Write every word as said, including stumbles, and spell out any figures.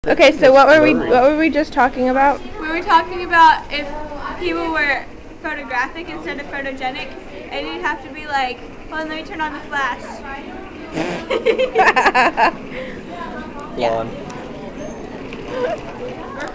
Okay, so what were we what were we just talking about? We were talking about if people were photographic instead of photogenic, and you'd have to be like, well, let me turn on the flash. Blonde.